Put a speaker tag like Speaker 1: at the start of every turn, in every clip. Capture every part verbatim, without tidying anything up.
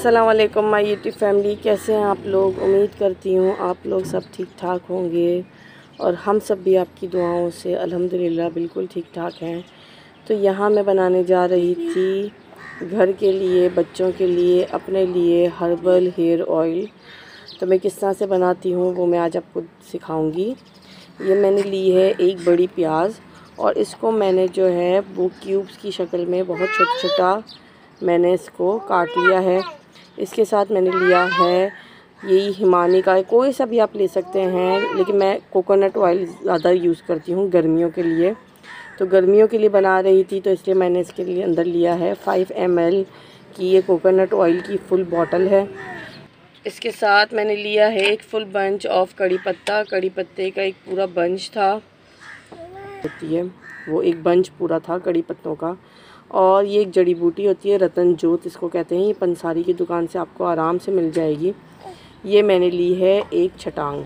Speaker 1: अस्सलाम वालेकुम my YouTube family, कैसे हैं आप लोग। उम्मीद करती हूँ आप लोग सब ठीक ठाक होंगे और हम सब भी आपकी दुआओं से अल्हम्दुलिल्लाह बिल्कुल ठीक ठाक हैं। तो यहाँ मैं बनाने जा रही थी घर के लिए, बच्चों के लिए, अपने लिए हर्बल हेयर ऑयल। तो मैं किस तरह से बनाती हूँ वो मैं आज आपको सिखाऊंगी। ये मैंने ली है एक बड़ी प्याज और इसको मैंने जो है वो क्यूब्स की शक्ल में बहुत छोटा छोटा मैंने इसको काट लिया है। इसके साथ मैंने लिया है यही हिमानी का, कोई सा भी आप ले सकते हैं, लेकिन मैं कोकोनट ऑयल ज़्यादा यूज़ करती हूँ गर्मियों के लिए। तो गर्मियों के लिए बना रही थी तो इसलिए मैंने इसके लिए अंदर लिया है फाइव एम एल की ये कोकोनट ऑयल की फुल बॉटल है। इसके साथ मैंने लिया है एक फुल बंच ऑफ कड़ी पत्ता। कड़ी पत्ते का एक पूरा बंच था, होती है वो एक बंच पूरा था कड़ी पत्तों का। और ये एक जड़ी बूटी होती है, रतन जोत इसको कहते हैं। ये पंसारी की दुकान से आपको आराम से मिल जाएगी। ये मैंने ली है एक छटांग,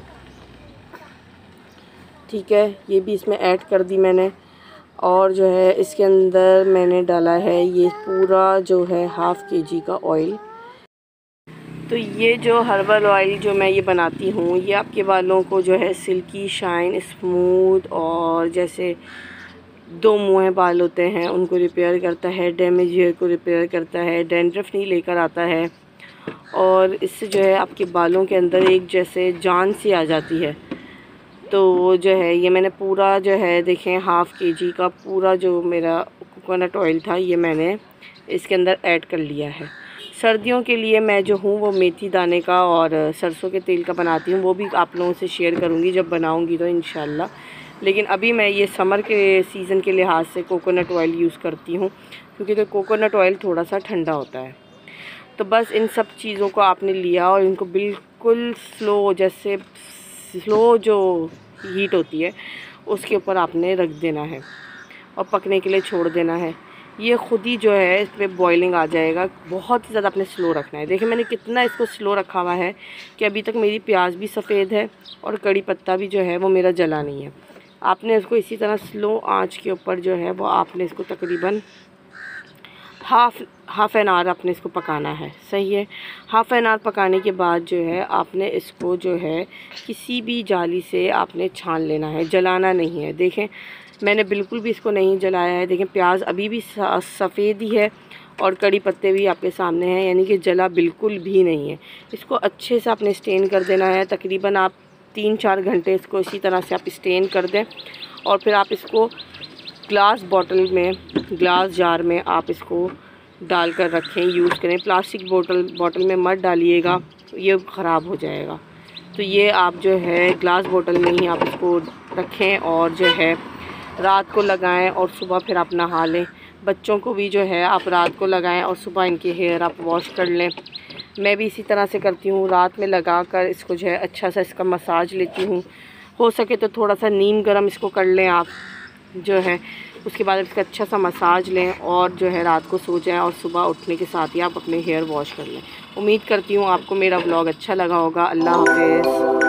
Speaker 1: ठीक है, ये भी इसमें ऐड कर दी मैंने। और जो है इसके अंदर मैंने डाला है ये पूरा जो है हाफ़ के जी का ऑयल। तो ये जो हर्बल ऑयल जो मैं ये बनाती हूँ ये आपके बालों को जो है सिल्की, शाइन, स्मूथ और जैसे दो मुँह बाल होते हैं उनको रिपेयर करता है, डैमेज हेयर को रिपेयर करता है, डैंड्रफ नहीं लेकर आता है। और इससे जो है आपके बालों के अंदर एक जैसे जान सी आ जाती है। तो वो जो है ये मैंने पूरा जो है देखें हाफ़ के जी का पूरा जो मेरा कोकोनट ऑयल था ये मैंने इसके अंदर ऐड कर लिया है। सर्दियों के लिए मैं जो हूँ वो मेथी दाने का और सरसों के तेल का बनाती हूँ, वो भी आप लोगों से शेयर करूँगी जब बनाऊँगी तो इंशाल्लाह। लेकिन अभी मैं ये समर के सीज़न के लिहाज से कोकोनट ऑयल यूज़ करती हूँ, क्योंकि तो कोकोनट ऑयल थोड़ा सा ठंडा होता है। तो बस इन सब चीज़ों को आपने लिया और इनको बिल्कुल स्लो, जैसे स्लो जो हीट होती है उसके ऊपर आपने रख देना है और पकने के लिए छोड़ देना है। ये ख़ुद ही जो है इस पर बॉइलिंग आ जाएगा। बहुत ही ज़्यादा आपने स्लो रखना है। देखिए मैंने कितना इसको स्लो रखा हुआ है कि अभी तक मेरी प्याज भी सफ़ेद है और कड़ी पत्ता भी जो है वो मेरा जला नहीं है। आपने इसको इसी तरह स्लो आंच के ऊपर जो है वो आपने इसको तकरीबन हाफ़ हाफ़ एन आवर आपने इसको पकाना है, सही है। हाफ़ एन आवर पकाने के बाद जो है आपने इसको जो है किसी भी जाली से आपने छान लेना है, जलाना नहीं है। देखें मैंने बिल्कुल भी इसको नहीं जलाया है। देखें प्याज अभी भी सफ़ेद ही है और कड़ी पत्ते भी आपके सामने हैं, यानी कि जला बिल्कुल भी नहीं है। इसको अच्छे से आपने स्टेन कर देना है। तकरीबन आप तीन चार घंटे इसको इसी तरह से आप स्टेन कर दें और फिर आप इसको ग्लास बॉटल में, ग्लास जार में आप इसको डाल कर रखें, यूज़ करें। प्लास्टिक बोतल बॉटल में मत डालिएगा, ये ख़राब हो जाएगा। तो ये आप जो है ग्लास बोतल में ही आप इसको रखें और जो है रात को लगाएं और सुबह फिर आप नहा लें। बच्चों को भी जो है आप रात को लगाएं और सुबह इनके हेयर आप वॉश कर लें। मैं भी इसी तरह से करती हूँ, रात में लगा कर इसको जो है अच्छा सा इसका मसाज लेती हूँ। हो सके तो थोड़ा सा नीम गरम इसको कर लें आप जो है, उसके बाद इसका अच्छा सा मसाज लें और जो है रात को सो जाएं और सुबह उठने के साथ ही आप अपने हेयर वॉश कर लें। उम्मीद करती हूँ आपको मेरा व्लॉग अच्छा लगा होगा। अल्लाह हाफ़िज़।